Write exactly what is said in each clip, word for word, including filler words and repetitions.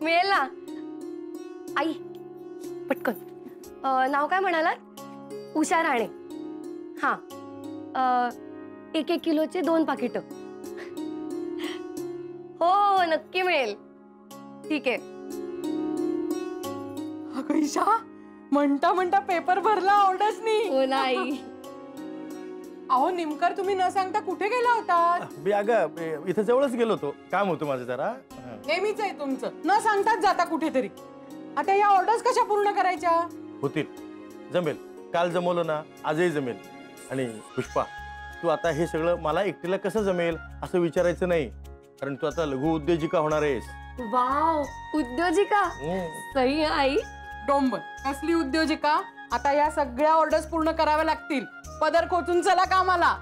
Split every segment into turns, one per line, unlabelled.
मिळेल ना आई पटकन. नाव काय म्हणालात? उषा राणे. हा एक एक किलोचे दोन पाकिट. हो नक्की मिळेल. ठीक आहे.
अगं ईशा, म्हणता म्हणता पेपर भरला ऑर्डर्स नी.
हो नाही.
अहो निमकर, तुम्ही न सांगता कुठे गेला होता?
मी अगं इथे जवळच गेलो होतो, काम होतं माझं जरा.
नेहमीच आहे तुमचं, न सांगताच जाता कुठेतरी. आता या ऑर्डर्स कशा पूर्ण करायच्या?
होतील, जमेल. काल जमवलं ना, आजही जमेल. आणि पुष्पा, तू आता हे सगळं मला एकटीला कसं जमेल असं विचारायचं नाही, कारण तू आता लघु उद्योजिका होणार आहेस.
वाव, उद्योजिका. सही आई.
डोंबर कसली उद्योजिका? आता या सगळ्या ऑर्डर्स पूर्ण कराव्या लागतील. पदर खोचून चला कामाला.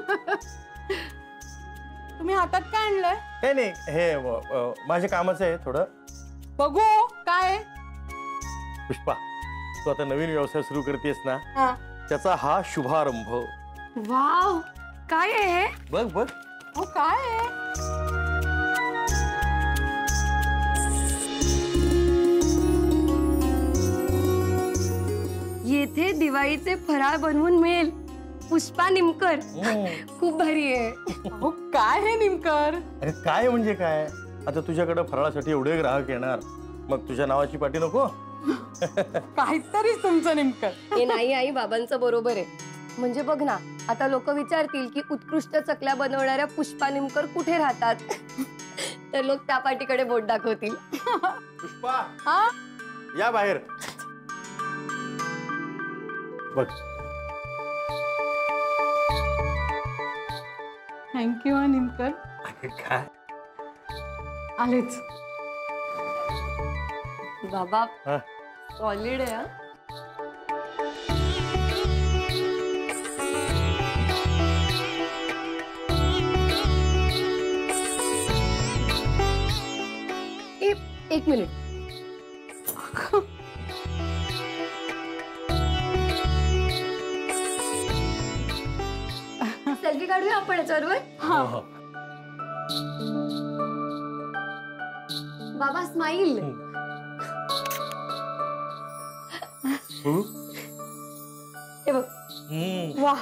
तुम्ही हातात काय आणलंय?
हे नाही, हे माझ्या कामाचं आहे थोडं.
बघू काय.
पुष्पा, तू आता नवीन व्यवसाय सुरू करतेस ना, त्याचा हा शुभारंभ.
वाव, काय आहे हे?
बघ बघ.
हो काय आहे?
येथे दिवाळीचे फराळ बनवून मिळेल. पुष्पा निमकर. खूप भारी आहे.
हो काय हे निमकर?
अरे काय म्हणजे काय? आता तुझ्याकडे फराळासाठी एवढे ग्राहक येणार, मग तुझ्या नावाची पाटी नको?
काहीतरी तुमचं निमकर.
हे नाही आई, बाबांचं बरोबर आहे. म्हणजे बघ ना, आता लोक विचारतील की उत्कृष्ट चकल्या बनवणाऱ्या पुष्पा निमकर कुठे राहतात, तर लोक त्या पाटीकडे बोट दाखवतील.
पुष्पा, हा या बाहेर. बघ.
थँक्यू निमकर.
काय
आलेच
बाबा. सॉलिड आहे. एक मिनिट. सेल्फी काढूया आपण याच्यावर. बाबा स्माइल. हे बघ. वाह.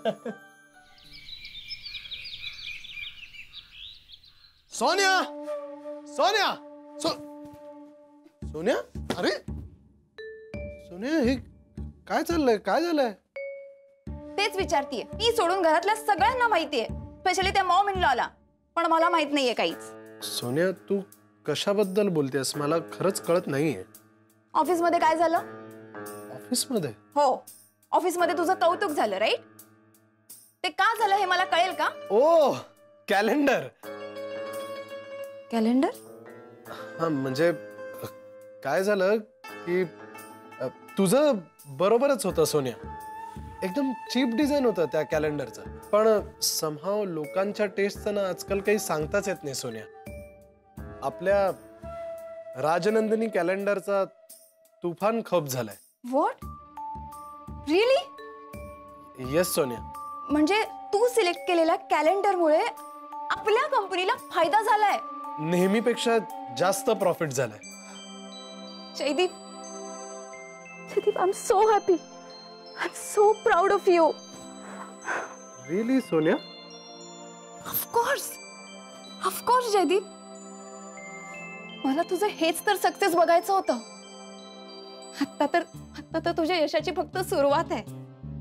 सोनिया, सोनिया, सो सोनिया, अरे सोनिया, हे काय चाललंय? काय झालंय?
तेच विचारतीये. मी सोडून घरातल्या सगळ्यांना माहितीये, स्पेशली त्या मॉम इन लॉला, पण मला माहित नाहीये काहीच.
सोनिया, तू कशाबद्दल बोलतेस? मला खरंच कळत नाहीये.
ऑफिस मध्ये काय झालं?
ऑफिस मध्ये?
हो, ऑफिस मध्ये तुझं कौतुक झालं, राईट? ते का झालं हे मला कळेल का?
ओ, कॅलेंडर.
कॅलेंडर?
हा, म्हणजे काय झालं की तुझं बरोबरच होतं सोनिया. एकदम चीप डिझाईन होतं त्या कॅलेंडरचं, पण समहाव लोकांच्या टेस्टचं ना आजकाल काही सांगताच येत नाही सोनिया. आपल्या राजनंदिनी कॅलेंडरचा तुफान खप झालाय.
व्हॉट? रिअली?
येस सोनिया.
म्हणजे तू सिलेक्ट केलेल्या कॅलेंडरमुळे आपल्या कंपनीला फायदा झालाय?
नेहमीपेक्षा जास्त प्रॉफिट झालाय.
Jaideep, Jaideep, I am so happy. I am so proud of you.
Really Sonia?
Of course, of course Jaideep. मला तुझं हेच तर सक्सेस बघायचं होतं. आता तर आता तर तुझ्या यशाची फक्त सुरुवात आहे.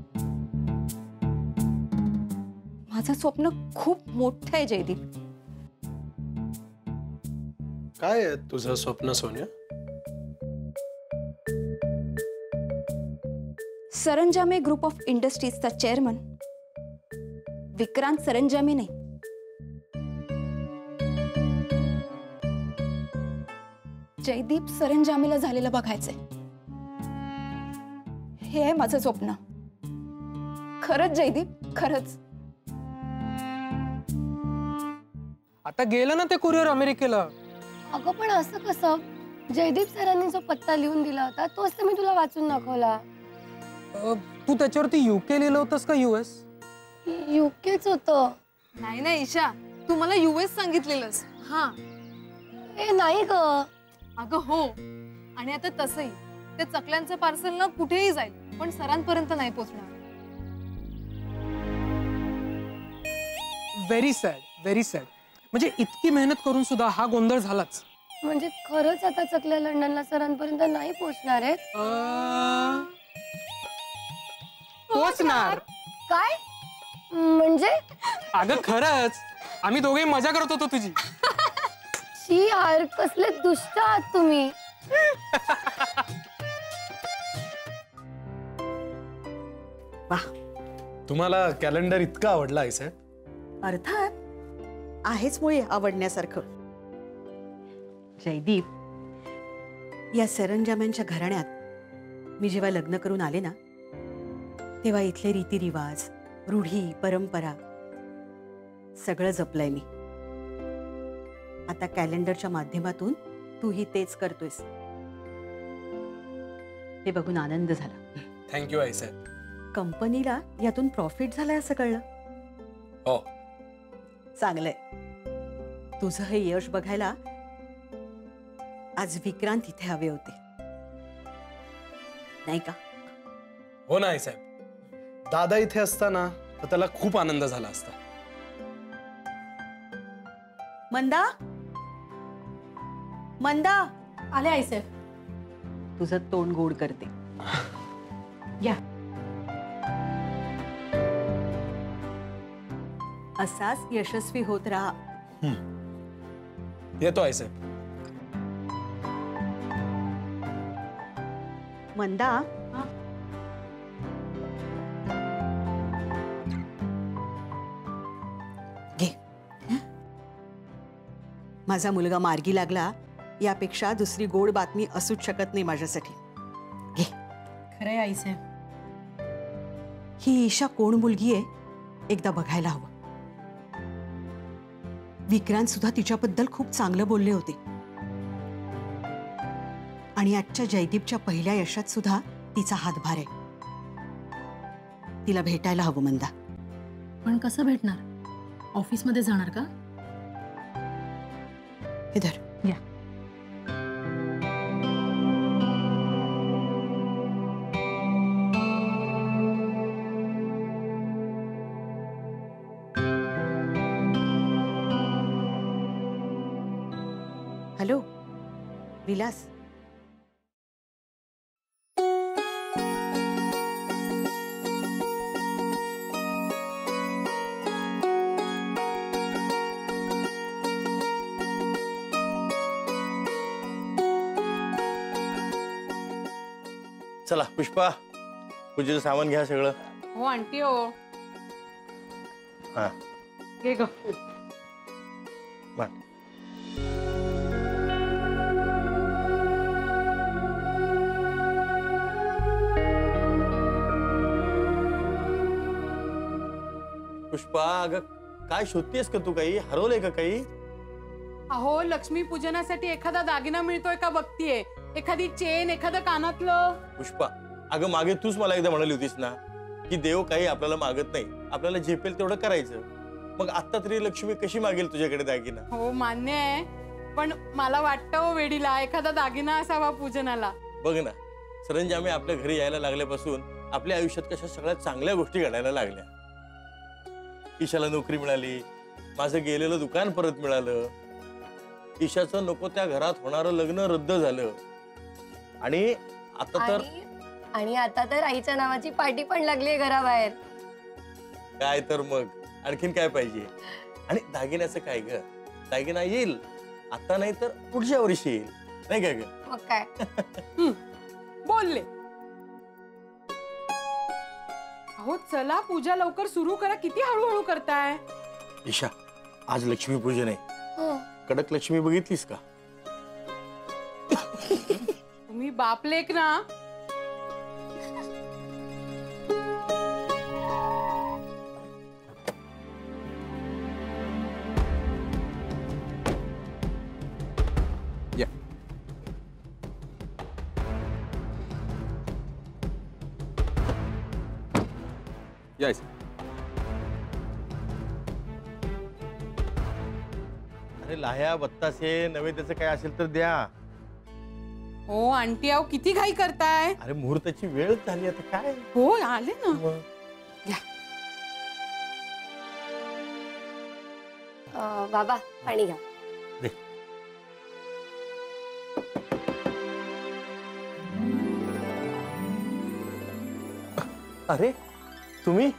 माझं स्वप्न खूप मोठं आहे जयदीप.
काय आहे तुझं स्वप्न सोनिया?
सरंजामे ग्रुप ऑफ इंडस्ट्रीजचा चेअरमन विक्रांत सरंजामे नाही, जयदीप सरंजामेला झालेलं बघायचंय. हे आहे माझं स्वप्न. खरंच जयदीप, खरंच.
आता गेलं ना ते कुरिअर अमेरिकेला.
अगं पण असं कसं? जयदीप सरांनी जो पत्ता लिहून दिला होता तोच तर मी तुला वाचून दाखवला.
तू त्याच्यावरती युके लिहिलं होतंस का युएस?
युकेच होतं.
नाही नाही ईशा, तू मला युएस सांगितलेलंस. हा
ए नाही ग,
अगं हो, आणि आता तसंही ते चकल्यांचं पार्सल ना कुठेही जाईल पण सरांपर्यंत नाही पोहोचणार.
Very sad, very sad. म्हणजे इतकी मेहनत करून सुद्धा हा गोंधळ झालाच.
म्हणजे खरंच आता चकल्या लंडनला सरांपर्यंत नाही पोहोचणार आहेत?
अं, पोचणार.
काय म्हणजे?
अगं खरंच आम्ही दोघे मजा करत होतो तुझी.
शी यार, कसले दुष्ट आहात तुम्ही.
तुम्हाला कॅलेंडर इतका आवडला आहे साहेब?
अर्थात आहेच मुळे आवडण्यासारखं. जयदीप, या सरंजाम्यांच्या घराण्यात मी जेव्हा लग्न करून आले ना, तेव्हा इथले रीतिरिवाज, रूढी, परंपरा सगळं जपलंय मी. आता कॅलेंडरच्या माध्यमातून तूही तेच करतोयस, हे बघून आनंद झाला.
थँक्यू आई साहेब.
कंपनीला यातून प्रॉफिट झालंय असं कळलं.
हो.
चांगलंय. तुझं हे यश बघायला आज विक्रांत इथे हवे होते, नाही का?
हो ना आई साहेब. दादा इथे असताना तर त्याला खूप आनंद झाला असता.
मंदा, मंदा,
आले आईसाहेब.
तुझं तोंड गोड करते. या. असाच यशस्वी होत राहा.
येतो आई साहेब.
मंदा, घे. माझा मुलगा मार्गी लागला यापेक्षा दुसरी गोड बातमी असूच शकत नाही माझ्यासाठी. घे.
खरंय आईसाहेब.
ही ईशा कोण मुलगी आहे एकदा बघायला हवं. विक्रांत सुद्धा तिच्याबद्दल खूप चांगलं बोलले होते, आणि आजच्या जयदीपच्या पहिल्या यशात सुद्धा तिचा हातभार आहे. तिला भेटायला हवं मंदा.
पण कसं भेटणार? ऑफिसमध्ये जाणार का?
इधर
या.
हॅलो विलास.
चला पुष्पा, पूजेचं सामान घ्या सगळं.
हो आंटी. हो
हा
घे ग.
मान. पुष्पा, अगं काय शोधतेस का तू? काही हरवलंय का काही?
अहो, लक्ष्मी पूजनासाठी एखादा दागिना मिळतोय का बघतीये. एखादी चेन, एखादं कानातलं.
पुष्पा, अगं मागे तूच मला एकदा म्हणाली होतीस ना की देव काही आपल्याला मागत नाही, आपल्याला झेपेल तेवढं करायचं. मग आता तरी लक्ष्मी कशी मागेल तुझ्याकडे दागिना?
हो मान्य आहे, पण मला वाटतं हो वेडीला एखादा दागिना असावा पूजनाला.
बघ ना, सरंजामी आपल्या घरी यायला लागल्यापासून आपल्या आयुष्यात कशा सगळ्या चांगल्या गोष्टी घडायला लागल्या. ईशाला नोकरी मिळाली, माझं गेलेलं दुकान परत मिळालं, ईशाचं नको त्या घरात होणारं लग्न रद्द झालं, आणि आता तर
आणि आणि आता तर आईच्या नावाची पार्टी पण लागली घराबाहेर.
काय तर मग आणखीन काय पाहिजे? आणि दागिन्याचं काय ग? दागिना येईल आता नाही तर पुढच्या वर्षी येईल, नाही काय ग?
मग काय.
बोलले. अहो चला, पूजा लवकर सुरू करा. किती हळूहळू करताय?
ईशा, आज लक्ष्मी पूजन आहे.
हो.
कडक लक्ष्मी बघितलीस का?
तुम्ही बाप लेक ना.
Yes. अरे लाह्या बत्तासे नवे त्याचं काय असेल तर द्या.
हो आंटी आहो किती घाई करताय.
अरे मुहूर्ताची वेळ झाली आता काय.
हो आले ना. घ्या.
अं, बाबा पाणी घ्या.
दे. अरे तुम्ही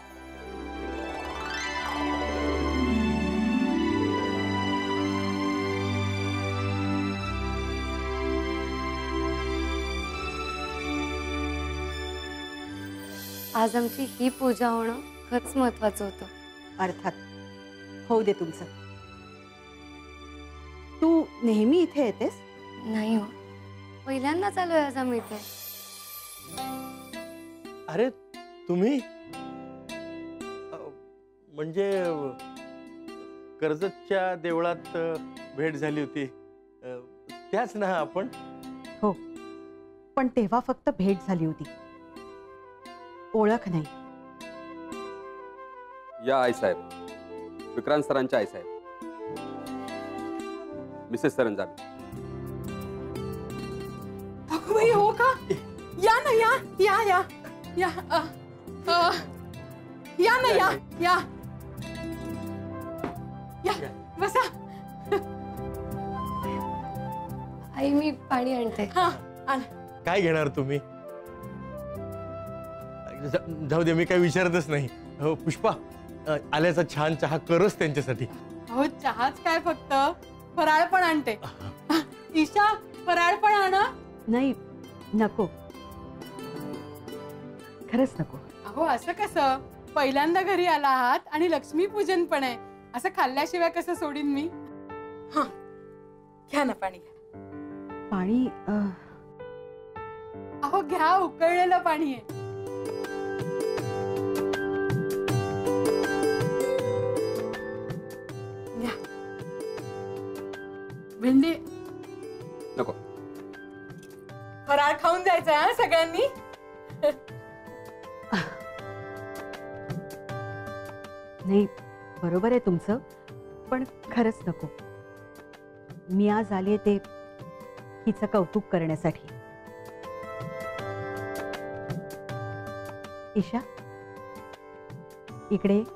आज आमची ही पूजा होणं खरंच महत्वाचं होतं.
अर्थात होऊ दे तुमचं. तू नेहमी इथे येतेस?
नाही हो, पहिल्यांदाच आलोय आज आम्ही इथे.
अरे तुम्ही अ, म्हणजे कर्जतच्या देवळात अ, भेट झाली होती अ, त्याच ना आपण.
हो, पण तेव्हा फक्त भेट झाली होती, ओळख नाही.
या आई साहेब, विक्रांत सरांच्या आई साहेब, मिसेस सरंजामी.
अगं बाई हो का. या ना या या या या अ, अ, या ना या या या बसा.
आई मी पाणी आणते.
हा आण.
काय घेणार तुम्ही? जा- जाऊ दे, मी काही विचारतच नाही. हो पुष्पा, अ, आल्याचा छान चहा करच त्यांच्यासाठी.
हो चहाच काय, फक्त फराळ पण आणते. ईशा फराळ पण आणा.
नाही नको, खरंच नको.
अहो असं कसं, पहिल्यांदा घरी आला आहात आणि लक्ष्मी पूजन पण आहे, असं खाल्ल्याशिवाय कसं सोडीन मी. हा घ्या ना पाणी घ्या.
पाणी अं,
अहो घ्या, उकळलेलं पाणी आहे. घ्या. भेंडी
नको.
फराळ खाऊन जायचं हा सगळ्यांनी.
नाही बरोबर आहे तुमचं, पण खरंच नको. मी आज आले ते हिचं कौतुक करण्यासाठी. ईशा इकडे ये.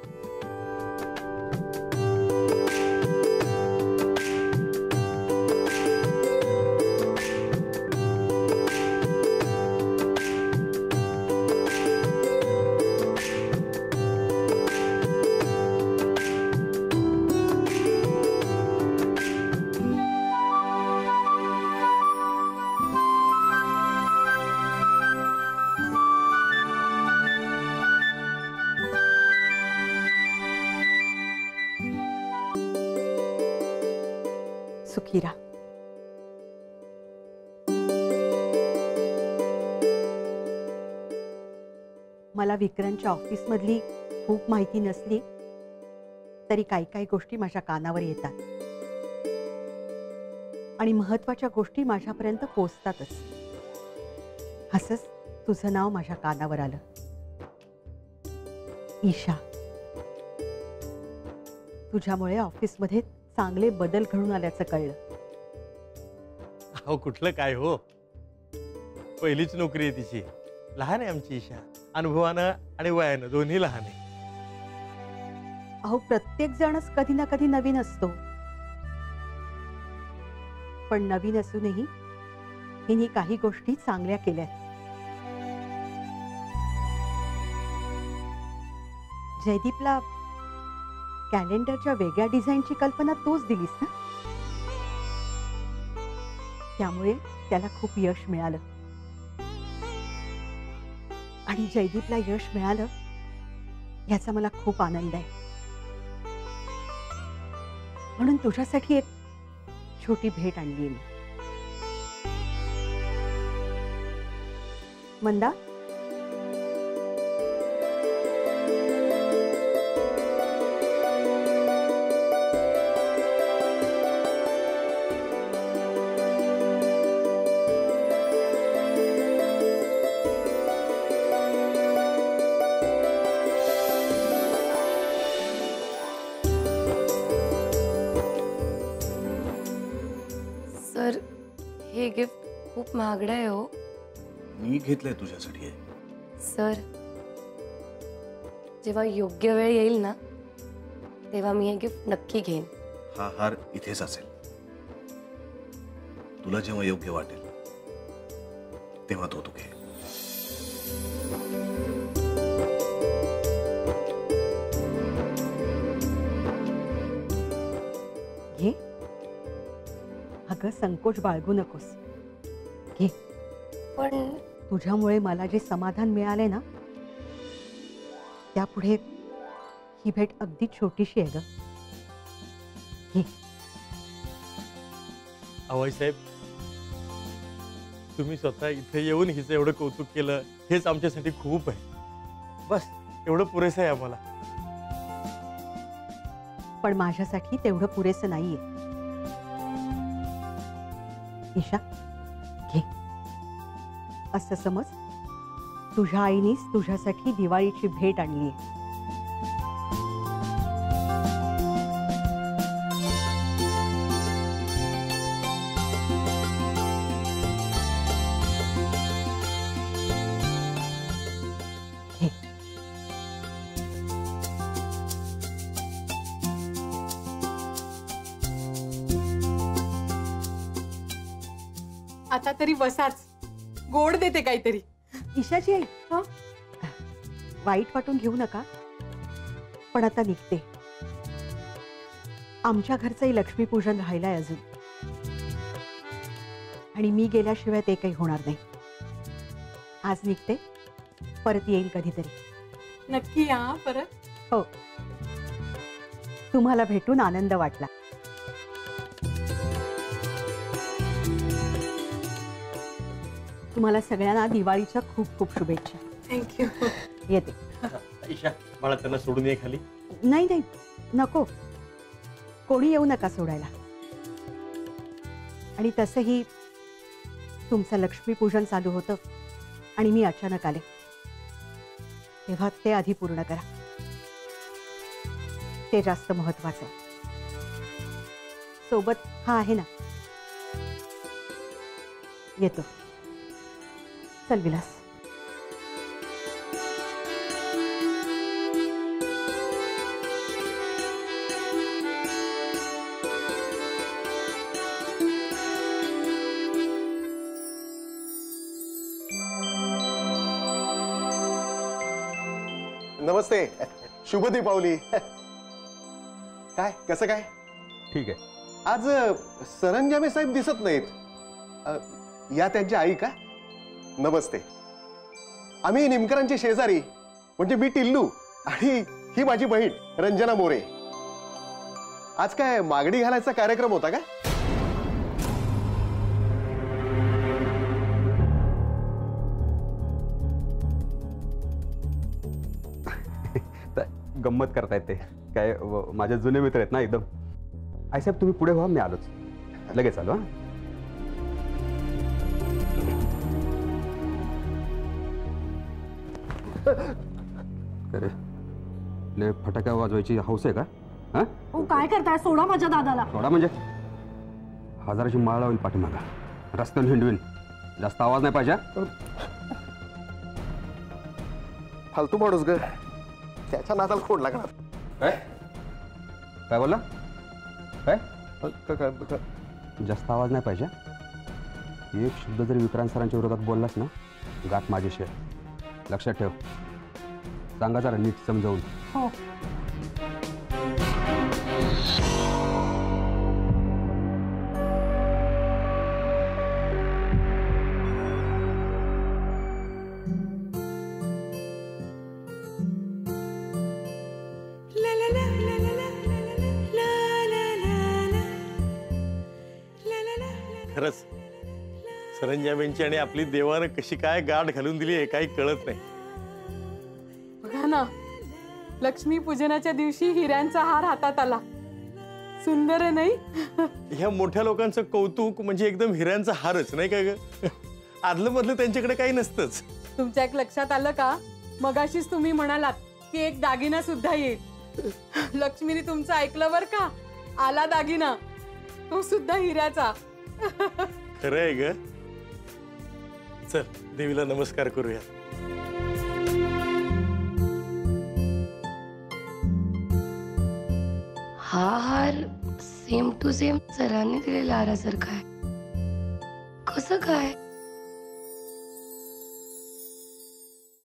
सुखी राहा. मला विक्रांतच्या ऑफिसमधली खूप माहिती नसली तरी काही काही गोष्टी माझ्या कानावर येतात आणि महत्वाच्या गोष्टी माझ्यापर्यंत पोहोचतातच. असंच तुझं नाव माझ्या कानावर आलं. ईशा, तुझ्यामुळे ऑफिसमध्ये चांगले बदल घडून आल्याचं कळलं.
अहो कुठलं काय हो, पहिलीच नोकरी आहे तिची. लहान आहे आमची ईशा, अनुभवानं आणि वयानं दोन्ही लहान आहे.
अहो प्रत्येक जणच कधी ना कधी नवीन असतो, पण नवीन असूनही हिने काही गोष्टी चांगल्या केल्या. जयदीपला कॅलेंडरच्या वेगळ्या डिझाईनची कल्पना तूच दिलीस ना, त्यामुळे त्याला खूप यश मिळालं. आणि जयदीपला यश मिळालं याचा मला खूप आनंद आहे. म्हणून तुझ्यासाठी एक छोटी भेट आणली मी. मंदा,
सर हे गिफ्ट खूप महागडं आहे हो.
मी घेतलंय तुझ्यासाठी.
सर, जेव्हा योग्य वेळ येईल ना तेव्हा मी हे गिफ्ट नक्की घेईन.
हा हार इथेच असेल. तुला जेव्हा योग्य वाटेल तेव्हा तो तू घे.
घे. अगं संकोच बाळगू नकोस. घे.
पण
तुझ्यामुळे मला जे समाधान मिळाले ना त्यापुढे ही भेट अगदी छोटीशी आहे ग. घे.
आवाई साहेब, तुम्ही स्वतः इथे येऊन हिचं एवढं कौतुक केलं हेच आमच्यासाठी खूप आहे. बस एवढं पुरेसं आहे आम्हाला.
पण माझ्यासाठी तेवढं पुरेसं नाहीये. ईशा, घे. असं समज तुझ्या आईनीच तुझ्यासाठी दिवाळीची भेट आणली आहे.
आता तरी बसाच, गोड देते काहीतरी.
ईशाची आई,
हं?
वाईट वाटून घेऊ नका, पण आता निघते. आमच्या घरचंही लक्ष्मीपूजन राहिलंय अजून, आणि मी गेल्याशिवाय ते काही होणार नाही. आज निघते, परत येईल कधीतरी.
नक्की या परत.
हो. तुम्हाला भेटून आनंद वाटला. तुम्हाला सगळ्यांना दिवाळीच्या खूप खूप शुभेच्छा.
थँक्यू.
येते.
ईशा, मला त्यांना सोडून ये खाली.
नाही नाही, नको. कोणी येऊ नका सोडायला. आणि तसंही तुमचं लक्ष्मीपूजन चालू होतं आणि मी अचानक आले, तेव्हा ते आधी पूर्ण करा. ते जास्त महत्वाचं आहे. सोबत हा आहे ना. येतो. चल विलास.
नमस्ते. शुभ दीपावली. काय कसं काय?
ठीक आहे.
आज सरंजामे साहेब दिसत नाहीत. अ, या त्यांच्या आई का? नमस्ते. आम्ही निमकरांचे शेजारी, म्हणजे मी टिल्लू आणि ही माझी बहीण रंजना मोरे. आज काय मागणी घालायचा कार्यक्रम होता का?
गंमत करतायत ते काय, व- माझे जुने मित्र आहेत ना एकदम. आई साहेब तुम्ही पुढे व्हा, मी आलोच. लगेच आलो. हा अरे, ले फटाक्या वाजवायची हौस आहे का? हा
हो, काय करताय? सोडा माझ्या दादाला.
थोडा म्हणजे हजाराची माळ लावून पाठीमागा रस्त्यावर हिंडवीन. जास्त आवाज नाही पाहिजे.
फालतू माणूस ग, त्याच्या नादाला खोड लागणार.
काय काय बोलला? काय
क- क- क-
जास्त आवाज नाही पाहिजे. एक शब्द जरी विक्रांत सरांच्या विरोधात बोललास ना, गाठ माझ्याशी आहे. लक्षात ठेव. सांगा जरा नीट समजावून.
हो.
खरंच सरंजामेंची आणि आपली देवानं कशी काय गाठ घालून दिली आहे काही कळत नाही.
बघा ना, लक्ष्मी पूजनाच्या दिवशी हिऱ्यांचा हार हातात आला. सुंदर आहे नाही?
ह्या मोठ्या लोकांचं कौतुक म्हणजे एकदम हिऱ्यांचा हारच नाही का ग? आदलं मधलं त्यांच्याकडे काही नसतंच.
तुमच्या एक लक्षात आलं का? मगाशीच तुम्ही म्हणालात की एक दागिना सुद्धा येईल. लक्ष्मीने तुमचं ऐकलं बर का? आला दागिना, तो सुद्धा हिऱ्याचा.
खरं आहे ग. चल देवीला नमस्कार करूया.
हा हार सेम टू सेम सरांनी दिलेला हारासारखा आहे. कसं काय?